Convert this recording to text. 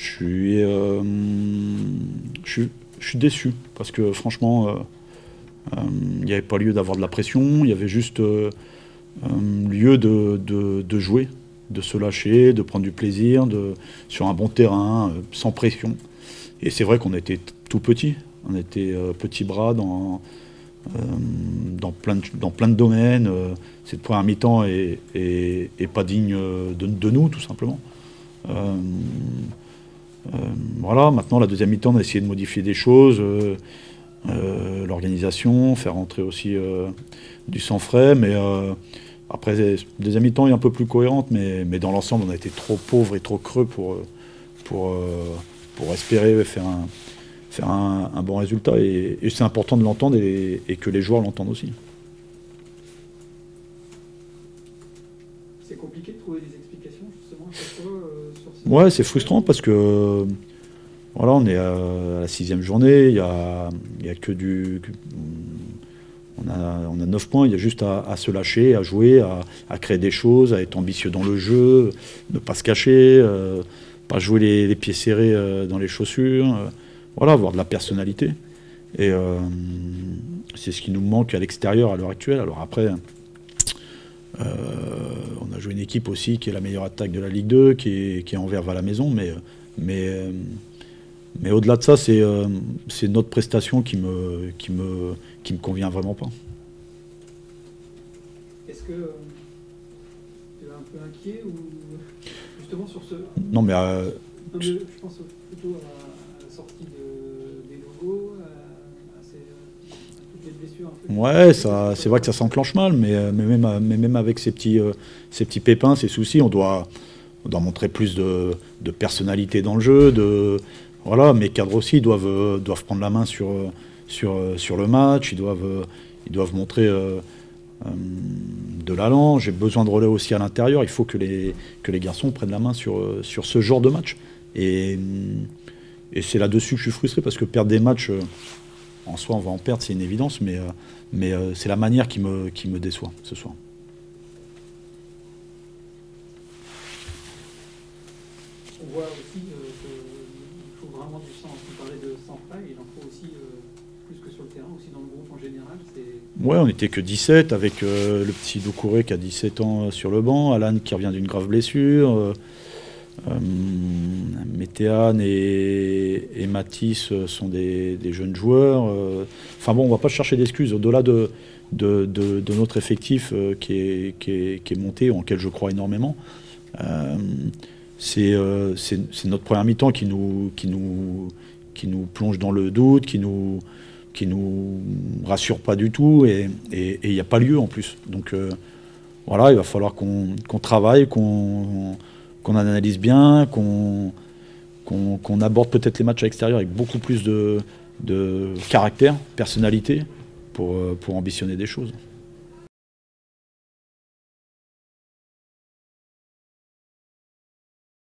Je suis, je suis déçu parce que franchement, il n'y avait pas lieu d'avoir de la pression, il y avait juste lieu de jouer, de se lâcher, de prendre du plaisir, sur un bon terrain, sans pression. Et c'est vrai qu'on était tout petits, on était petits bras dans plein de domaines. Cette première mi-temps est pas digne de nous, tout simplement. Voilà, maintenant la deuxième mi-temps, on a essayé de modifier des choses, l'organisation, faire rentrer aussi du sang frais, mais après, la deuxième mi-temps est un peu plus cohérente, mais dans l'ensemble, on a été trop pauvres et trop creux pour espérer faire un bon résultat. Et c'est important de l'entendre et que les joueurs l'entendent aussi. C'est compliqué de trouver des explications, justement, à chaque fois sur ces... Ouais, c'est frustrant parce que voilà, on est à la 6e journée, il y a que du... On a 9 points, il y a juste à se lâcher, à jouer, à créer des choses, à être ambitieux dans le jeu, ne pas se cacher, pas jouer les pieds serrés dans les chaussures, voilà, avoir de la personnalité. Et c'est ce qui nous manque à l'extérieur à l'heure actuelle. Alors après, on a joué une équipe aussi qui est la meilleure attaque de la Ligue 2, qui est Anvers à la maison, mais au-delà de ça, c'est notre prestation qui me convient vraiment pas. Est-ce que tu es un peu inquiet ou justement sur ce... Non mais Non, mais je pense plutôt à la sortie des logos, à toutes les blessures un peu. ouais, c'est vrai que ça s'enclenche mal, mais même avec ces petits pépins, ces soucis, on doit montrer plus de personnalité dans le jeu. Voilà, mes cadres aussi doivent prendre la main sur le match, ils doivent montrer de l'allant. J'ai besoin de relais aussi à l'intérieur. Il faut que les garçons prennent la main sur ce genre de match. Et c'est là-dessus que je suis frustré, parce que perdre des matchs, en soi, on va en perdre, c'est une évidence, mais c'est la manière qui me déçoit ce soir. On voit aussi qu'il faut vraiment du sang. On parlait de sang frais, il en faut aussi plus que sur le terrain, aussi dans le groupe en général. Ouais, on n'était que 17, avec le petit Doucouré qui a 17 ans sur le banc, Alan qui revient d'une grave blessure, Météane et Matisse sont des jeunes joueurs. Enfin bon, on ne va pas chercher d'excuses. Au-delà de notre effectif qui est monté, en quel je crois énormément, c'est notre première mi-temps qui nous plonge dans le doute, qui nous rassure pas du tout, et il n'y a pas lieu en plus. Donc voilà, il va falloir qu'on travaille, qu'on analyse bien, qu'on aborde peut-être les matchs à l'extérieur avec beaucoup plus de caractère, personnalité, pour ambitionner des choses.